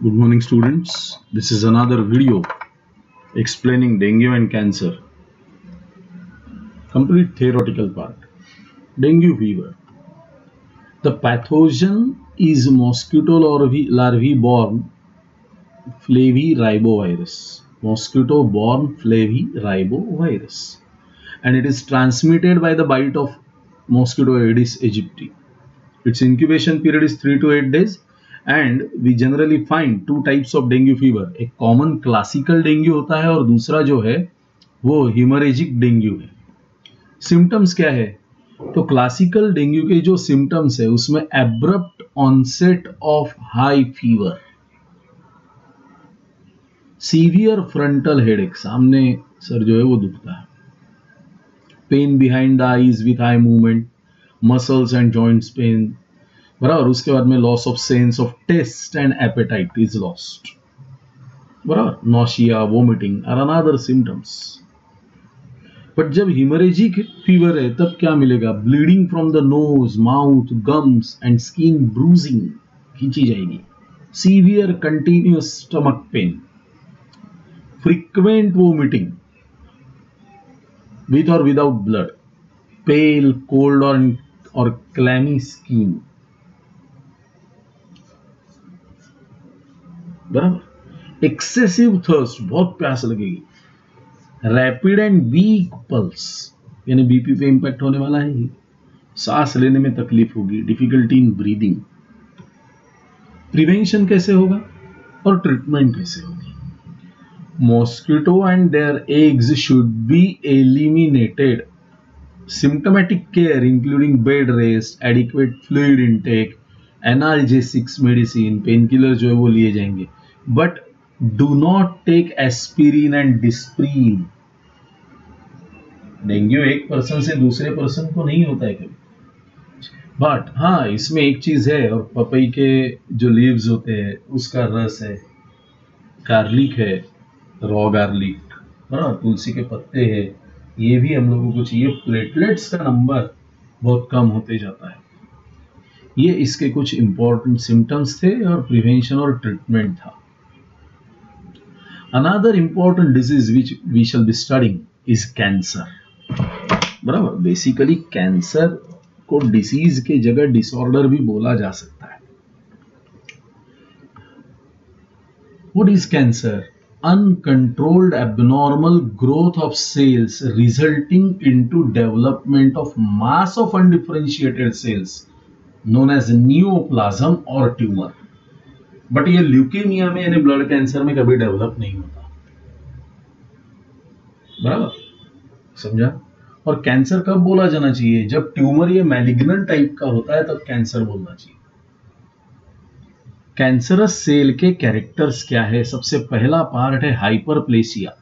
Good morning, students. This is another video explaining dengue and cancer. Complete theoretical part. Dengue fever. The pathogen is mosquito larvae borne flavirribovirus. Mosquito borne flavirribovirus. And it is transmitted by the bite of mosquito Aedes aegypti. Its incubation period is 3 to 8 days. And we generally find two types of dengue fever. एक common classical dengue होता है और दूसरा जो है वो haemorrhagic dengue है. Symptoms क्या है? तो क्लासिकल डेंगू के जो सिम्टम्स है उसमें abrupt onset of high fever, severe frontal headache, सामने सर जो है वो दुखता है, pain behind the eyes with eye movement, muscles and joints pain, बराबर. उसके बाद में loss of sense of taste and appetite is lost, बराबर. Nausea, vomiting are another symptoms. But जब हिमोरेजिक फीवर है तब क्या मिलेगा? Bleeding from the nose, mouth, gums and skin, bruising खींची जाएगी, severe continuous stomach pain, frequent vomiting with और without blood, pale, cold और क्लैमी स्किन, बराबर. एक्सेसिव थर्स्ट, बहुत प्यास लगेगी, रैपिड एंड वीक पल्स, यानी बीपी पे इंपैक्ट होने वाला है, सांस लेने में तकलीफ होगी, डिफिकल्टी इन ब्रीदिंग. प्रिवेंशन कैसे होगा और ट्रीटमेंट कैसे होगी? Mosquito and their eggs should be eliminated. Symptomatic care including bed rest, adequate fluid intake, analgesics medicine, pain killer जो है वो लिए जाएंगे. But do not take aspirin and Disprin. Dengue एक पर्सन से दूसरे पर्सन को नहीं होता है कभी. बट हाँ, इसमें एक चीज है, और पपई के जो लीव्स होते हैं उसका रस है, गार्लिक है, रॉ गार्लिक, हाँ, तुलसी के पत्ते हैं, ये भी हम लोगों को चाहिए. प्लेटलेट्स का नंबर बहुत कम होते जाता है. ये इसके कुछ इंपॉर्टेंट सिम्टम्स थे और प्रिवेंशन और ट्रीटमेंट था. Another important disease which we shall be studying is cancer, बराबर. बेसिकली कैंसर को डिसीज के जगह डिसऑर्डर भी बोला जा सकता है. What is cancer? Uncontrolled abnormal growth of cells resulting into development of mass of undifferentiated cells known as neoplasm or tumor. But ये ल्यूकेमिया में यानी ब्लड कैंसर में कभी डेवलप नहीं होता, बराबर, समझा? और कैंसर कब बोला जाना चाहिए? जब ट्यूमर ये मैलिग्नेंट टाइप का होता है तब कैंसर बोलना चाहिए. कैंसरस सेल के कैरेक्टर्स क्या है? सबसे पहला पार्ट है हाइपरप्लेसिया.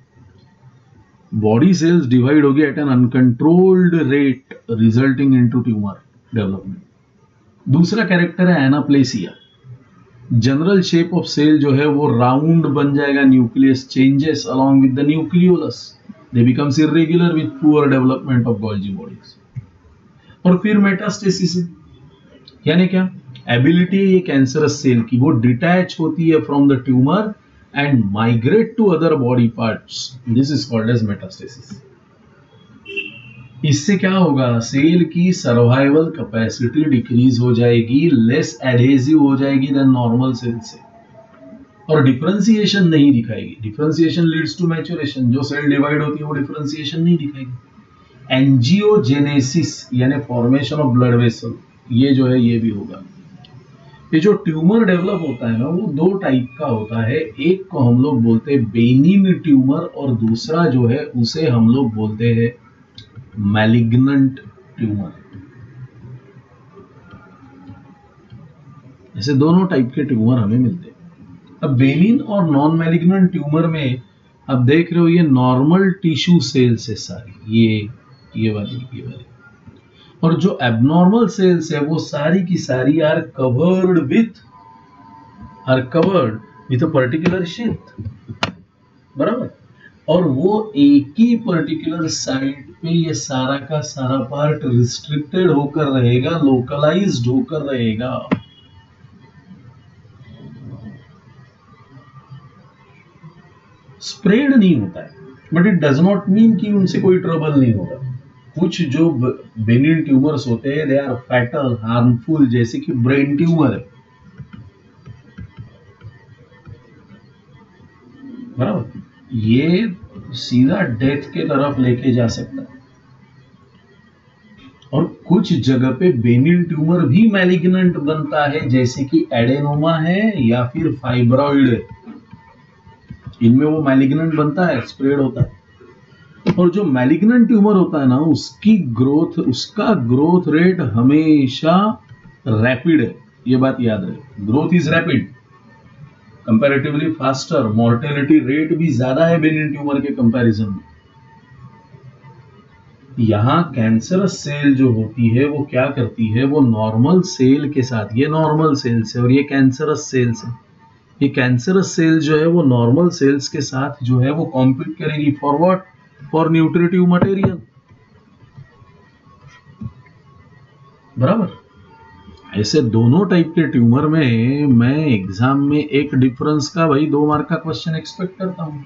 बॉडी सेल्स डिवाइड होगी at an uncontrolled rate resulting into tumour development. दूसरा कैरेक्टर है anaplasia. General shape of cell जो है वो राउंड बन जाएगा, nucleus changes along with the nucleolus, they becomes irregular with poor development of Golgi bodies. और फिर मेटास्टेसिस, यानी क्या? एबिलिटी है ये कैंसरस सेल की, वो डिटैच होती है from the tumour and migrate to other body parts. This is called as metastasis. इससे क्या होगा? सेल की सर्वाइवल कैपेसिटी डिक्रीज हो जाएगी, लेस एडहेसिव हो जाएगी देन नॉर्मल सेल से, और डिफरेंशिएशन नहीं दिखाएगी. Differentiation leads to maturation. जो सेल डिवाइड होती है वो डिफरेंशिएशन नहीं दिखाएगी. एंजियोजेनेसिस यानी फॉर्मेशन ऑफ ब्लड वेसल, ये जो है ये भी होगा. ये जो ट्यूमर डेवलप होता है ना वो दो टाइप का होता है. एक को हम लोग बोलते हैं बेनिन ट्यूमर और दूसरा जो है उसे हम लोग बोलते हैं मैलिग्नेंट ट्यूमर. ऐसे दोनों टाइप के ट्यूमर हमें मिलते हैं. अब बेनिन और नॉन मैलिग्नेंट ट्यूमर में अब देख रहे हो ये नॉर्मल टिश्यू सेल्स है सारी, ये वाली, और जो एबनॉर्मल सेल्स है वो सारी की सारी are covered with a particular sheath, बराबर. और वो एक ही पर्टिकुलर साइट पे ये सारा का सारा पार्ट रिस्ट्रिक्टेड होकर रहेगा, लोकलाइज्ड होकर रहेगा. स्प्रेड नहीं होता है, but it does not mean कि उनसे कोई ट्रबल नहीं होगा। कुछ जो बेनिन ट्यूमर्स होते हैं दे आर फैटल, हार्मफुल, जैसे कि ब्रेन ट्यूमर है, बराबर, ये सीधा डेथ के तरफ लेके जा सकता है। और कुछ जगह पे बेनिन ट्यूमर भी मैलिग्नेंट बनता है, जैसे कि एडेनोमा है या फिर फाइब्रॉइड है, इनमें वो मैलिग्नेंट बनता है, स्प्रेड होता है। और जो मैलिग्नेंट ट्यूमर होता है ना, उसका ग्रोथ रेट हमेशा रैपिड है, ये बात याद रहे, growth is rapid, comparatively faster, mortality rate भी ज्यादा है बेनिन ट्यूमर के कंपैरिजन में। यहां कैंसरस सेल जो होती है वो क्या करती है, वो नॉर्मल सेल के साथ, ये नॉर्मल सेल्स है और ये कैंसरस सेल्स है, ये कैंसरस सेल जो है वो नॉर्मल सेल्स के साथ जो है वो कॉम्पीट करेगी for what, for nutritive material, बराबर। ऐसे दोनों टाइप के ट्यूमर में मैं एग्जाम में एक डिफरेंस का भाई 2 मार्क का क्वेश्चन एक्सपेक्ट करता हूं।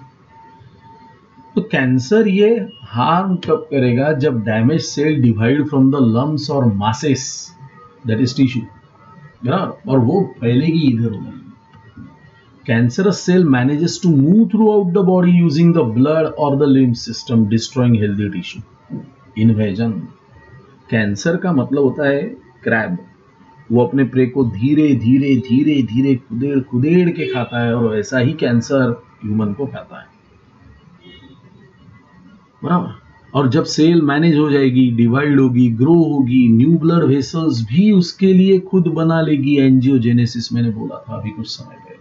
तो कैंसर ये हार्म कब करेगा, जब damage cell divide from the lumps और मासेस, दैट इज टिश्यू, बराबर, और वो फैलेगी इधर उधर। Cancerous cell manages to move throughout the body using the blood और the lymph system, destroying healthy tissue. Invasion, cancer का मतलब होता है क्रैब, वो अपने प्रे को धीरे धीरे धीरे धीरे कुदेड़ कुदेड़ के खाता है, और ऐसा ही कैंसर ह्यूमन को खाता है, बराबर। और जब सेल मैनेज हो जाएगी, डिवाइड होगी, ग्रो होगी, न्यू ब्लड वेसल्स भी उसके लिए खुद बना लेगी, एंजियोजेनेसिस मैंने बोला था अभी कुछ समय पहले।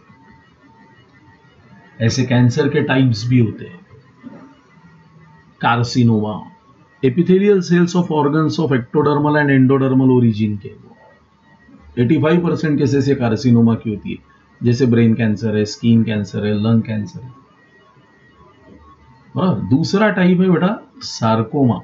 ऐसे कैंसर के टाइप्स भी होते हैं, carcinoma, epithelial cells of organs of ectodermal and endodermal origin के, 85% केसेस ये कार्सिनोमा की होती है, जैसे ब्रेन कैंसर है, स्किन कैंसर है, लंग कैंसर है। दूसरा टाइप है बेटा सार्कोमा,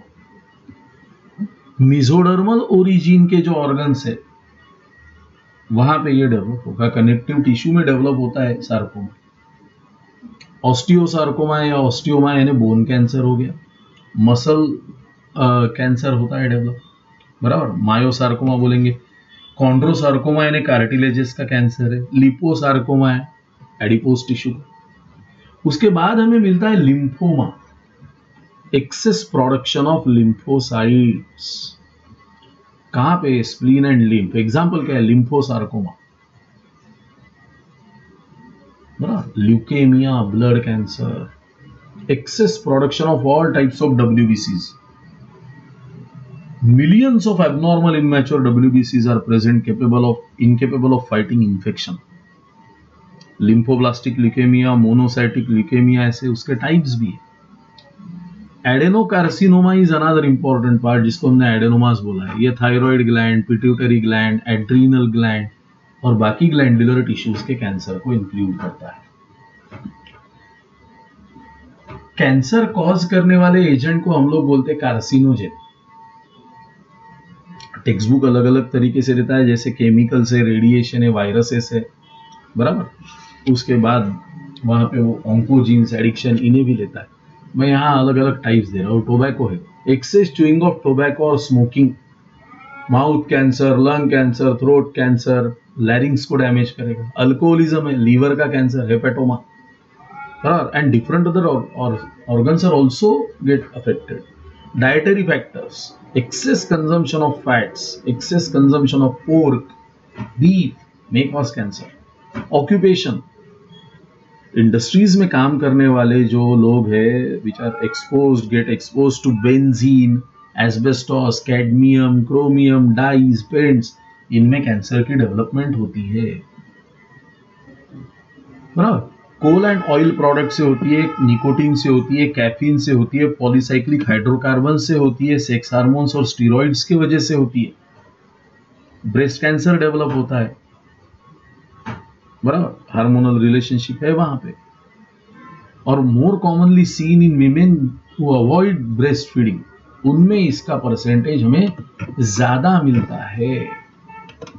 मिजोडर्मल ओरिजिन के जो ऑर्गन्स है वहां पे ये डेवलप होगा, कनेक्टिव टिश्यू में डेवलप होता है सार्कोमा। ऑस्टियोसार्कोमा या ऑस्टियोमा यानी बोन कैंसर हो गया, मसल कैंसर होता है डेवलप, बराबर। मायोसार्कोमा बोलेंगे, कॉन्ड्रोसार्कोमा यानी कार्टिलेजेस का कैंसर है, लिपोसार्कोमा है एडिपोस टिश्यू। उसके बाद हमें मिलता है lymphoma, excess production of lymphocytes, कहां पे, स्प्लीन एंड लिम्फ। एग्जांपल क्या है, lymphosarcoma, leukaemia, blood cancer, excess production of all types of WBCs. Millions of abnormal immature WBCs are present incapable of fighting infection. Lymphoblastic leukaemia, monocytic leukaemia, ऐसे उसके types भी है। Adenocarcinoma is another important part, जिसको हमने adenomas बोला है। ये thyroid gland, pituitary gland, adrenal gland और बाकी ग्लैंडुलर टिश्यूज के कैंसर को इंक्लूड करता है। कैंसर कॉज करने वाले एजेंट को हम लोग बोलते हैं कार्सिनोजेन। टेक्स्ट बुक अलग अलग तरीके से देता है, जैसे केमिकल से, रेडिएशन है, वायरसेस है, बराबर। उसके बाद वहां पे वो ऑन्कोजीन्स, एडिक्शन, इन्हें भी लेता है। मैं यहाँ अलग अलग टाइप्स दे रहा हूँ। टोबैको है, एक्सेस च्यूइंग ऑफ टोबैको और smoking, mouth cancer, lung cancer, throat cancer, larynx को डैमेज करेगा। अल्कोहलिज्म है, लीवर का कैंसर, हेपेटोमा, बराबर। And different other organs are also get affected. Dietary factors, excess consumption of fats, excess consumption of pork, beef may cause cancer. Occupation, industries में काम करने वाले जो लोग हैं which are get exposed to benzene, asbestos, cadmium, chromium, dyes, paints, इनमें cancer की development होती है, बराबर। कोल एंड ऑयल प्रोडक्ट से होती है, निकोटीन से होती है, कैफीन से होती है, पॉलीसाइक्लिक हाइड्रोकार्बन से होती है, सेक्स हार्मोन्स और स्टीरॉइड्स की वजह से होती है। ब्रेस्ट कैंसर डेवलप होता है, बराबर, हार्मोनल रिलेशनशिप है वहां पे। और more commonly seen in women who avoid breast feeding, उनमें इसका परसेंटेज हमें ज्यादा मिलता है।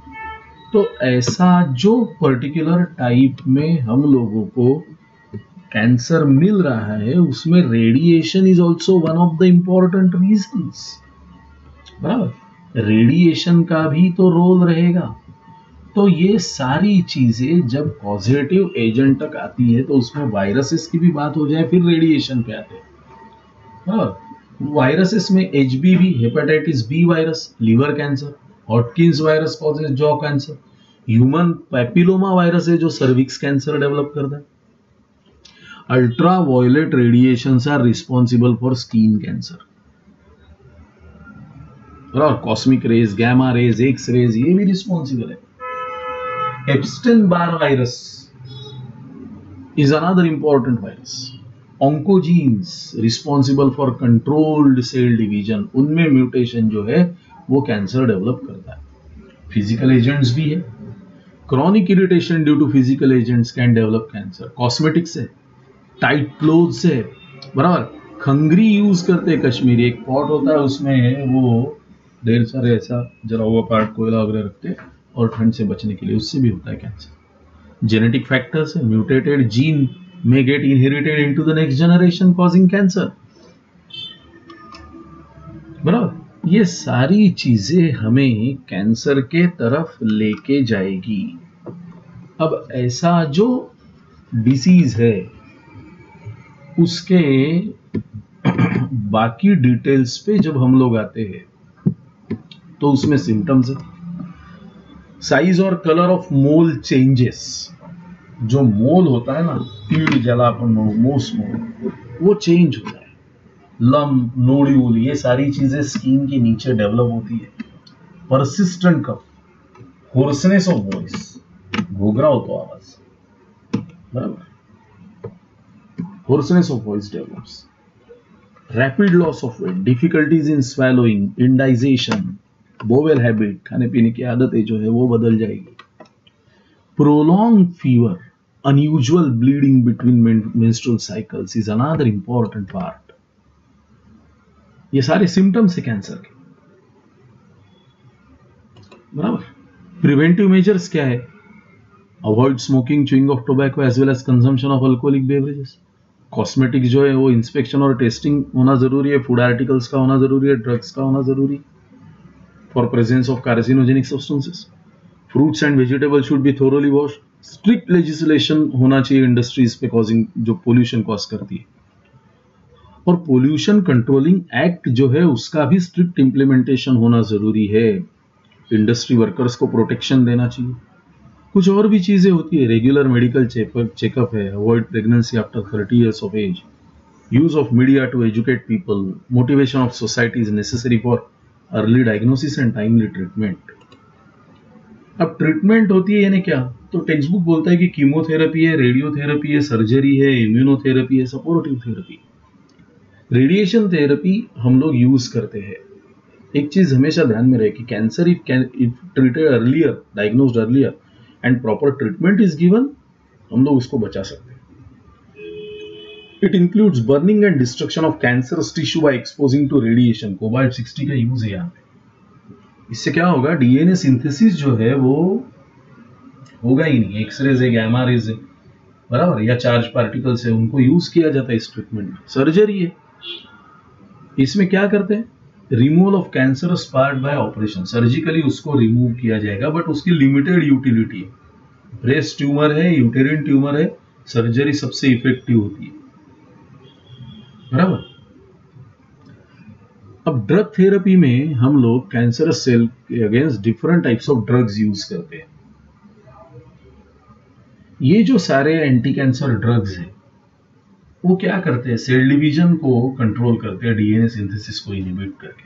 तो ऐसा जो पर्टिकुलर टाइप में हम लोगों को कैंसर मिल रहा है उसमें radiation is also one of the important reasons, बराबर, रेडिएशन का भी तो रोल रहेगा। तो ये सारी चीजें जब पॉजिटिव एजेंट तक आती है तो उसमें वायरसेस की भी बात हो जाए, फिर रेडिएशन पे आते हैं। और वायरसेस में HBV, hepatitis B virus, liver cancer, Hodgkin's virus causes jaw cancer, human papilloma virus है जो सर्विक्स कैंसर डेवलप करता है। Ultraviolet radiations are responsible for skin cancer, और cosmic rays, gamma rays, X rays ये भी responsible है। Epstein Barr virus is another important virus. Oncogenes responsible for controlled cell division, उनमें mutation जो है वो कैंसर डेवलप करता है। फिजिकल एजेंट्स भी है, chronic irritation due to physical agents can develop cancer. Cosmetics है, टाइट क्लोथ्स है, बराबर, खंगरी यूज करते हैं कश्मीरी, एक पॉट होता है उसमें वो ढेर सारे ऐसा जला हुआ पार्ट कोयला वगैरह रखते हैं और ठंड से बचने के लिए, उससे भी होता है कैंसर। जेनेटिक फैक्टर्स है, mutated gene may get inherited into the next generation causing cancer, बराबर। ये सारी चीजें हमें कैंसर के तरफ लेके जाएगी। अब ऐसा जो डिसीज है उसके बाकी डिटेल्स पे जब हम लोग आते हैं तो उसमें सिम्टम्स है, साइज और कलर ऑफ मोल चेंजेस। जो मोल होता है ना, पीड़ जलापन, मोस मोल, वो चेंज होता है। लम्प, नोड्यूल, ये सारी चीजें स्किन के नीचे डेवलप होती है। Persistent cough, hoarseness of voice, घोघरा हो तो आवाज, बराबर, hoarseness of voice develops. Rapid loss of weight, difficulties in swallowing, indigestion, bowel habit, खाने पीने की आदतें जो है वो बदल जाएगी। Prolonged fever, unusual bleeding between menstrual cycles is another important part. ये सारे सिम्टम्स है कैंसर के, बराबर। प्रिवेंटिव मेजर्स क्या है? Avoid smoking, chewing of tobacco as well as consumption of alcoholic beverages. Cosmetics जो है वो इंस्पेक्शन और टेस्टिंग होना जरूरी है, फूड आर्टिकल्स का होना जरूरी है, ड्रग्स का होना जरूरी है for presence of carcinogenic substances. Fruits and vegetable should be thoroughly wash. Strict legislation होना चाहिए इंडस्ट्रीज पे कॉजिंग, जो पोल्यूशन कॉज करती है। और पोल्यूशन कंट्रोलिंग एक्ट जो है उसका भी स्ट्रिक्ट इंप्लीमेंटेशन होना जरूरी है। इंडस्ट्री वर्कर्स को प्रोटेक्शन देना चाहिए। कुछ और भी चीजें होती है, रेगुलर मेडिकल चेकअप है, avoid pregnancy after 30 years of age, use of media to educate people, motivation of society is necessary for early diagnosis and timely treatment. अब ट्रीटमेंट होती है यानी क्या, तो टेक्स्ट बुक बोलता है कि कीमोथेरेपी है, रेडियोथेरेपी है, सर्जरी है, इम्यूनोथेरेपी है, सपोर्टिव थेरेपी। रेडिएशन थेरेपी हम लोग यूज करते हैं। एक चीज हमेशा ध्यान में रहे कि cancer if treated earlier, diagnosed earlier and proper treatment is given, हम लोग उसको बचा सकते हैं। It includes burning and destruction of cancerous tissue by exposing to radiation. Cobalt 60 का यूज है यहाँ पे। इससे क्या होगा, डीएनए सिंथेसिस जो है वो होगा ही नहीं, एक्सरेज है, गामा रेज है, बराबर, या चार्ज पार्टिकल्स है, उनको यूज किया जाता है इस ट्रीटमेंट में। सर्जरी है, इसमें क्या करते हैं, removal of cancerous part by operation, surgically उसको रिमूव किया जाएगा, बट उसकी लिमिटेड यूटिलिटी है। ब्रेस्ट ट्यूमर है, यूटेरिन ट्यूमर है, सर्जरी सबसे इफेक्टिव होती है, बराबर। अब ड्रग थेरेपी में हम लोग कैंसरस सेल के against different types of drugs use करते हैं। ये जो सारे एंटी कैंसर ड्रग्स हैं वो क्या करते हैं, सेल डिवीजन को कंट्रोल करते हैं, डीएनए सिंथेसिस को इनहिबिट करके।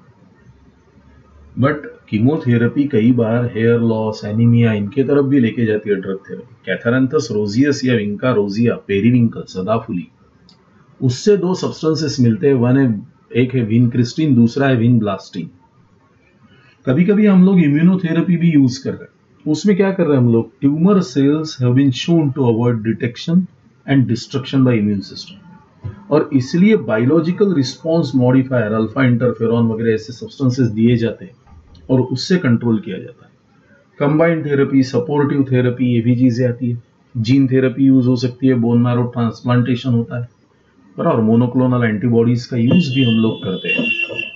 बट कीमोथेरेपी कई बार हेयर लॉस, एनीमिया, इनके तरफ भी लेके जाती है ड्रग थेरेपी। कैथारंथस रोजियस या विंका रोजिया, पेरीविंकल, सदाफुली, उससे दो सब्सटेंसेस मिलते हैं, एक है विनक्रिस्टिन, दूसरा है विनब्लास्टिन। कभी कभी हम लोग इम्यूनोथेरेपी भी यूज कर रहे हैं। उसमें क्या कर रहे हैं हम लोग, tumour cells have been shown to avoid detection and destruction by immune system, और इसलिए biological response modifier, alpha interferon वगैरह ऐसे सब्सटेंसेस दिए जाते हैं और उससे कंट्रोल किया जाता है। कंबाइंड थेरेपी, सपोर्टिव थेरेपी, ये भी चीजें आती है। जीन थेरेपी यूज हो सकती है, बोन मैरो ट्रांसप्लांटेशन होता है, और मोनोक्लोनल एंटीबॉडीज का यूज भी हम लोग करते हैं।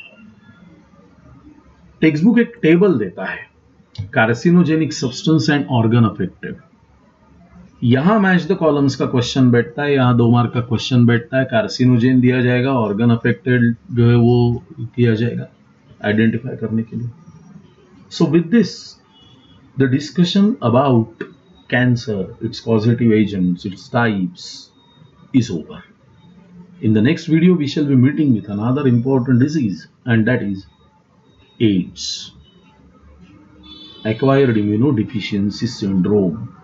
टेक्स्ट बुक एक टेबल देता है, carcinogenic substance and organ affected. यहां मैच द कॉलम्स का क्वेश्चन बैठता है, यहां 2 मार्क का क्वेश्चन बैठता है। कार्सिनोजेन दिया जाएगा, ऑर्गन अफेक्टेड जो है वो किया जाएगा आइडेंटिफाई करने के लिए। So with this the discussion about cancer, its causative agents, its types is over. In the next video we shall be meeting with another important disease, and that is AIDS, acquired immunodeficiency syndrome.